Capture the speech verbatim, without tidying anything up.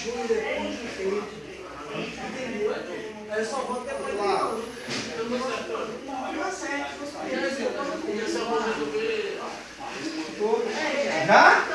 junho, depois de feito. Entendeu? Aí eu só volto depois do ano. Eu não acerto, não acerto. E essa eu vou resolver. Já?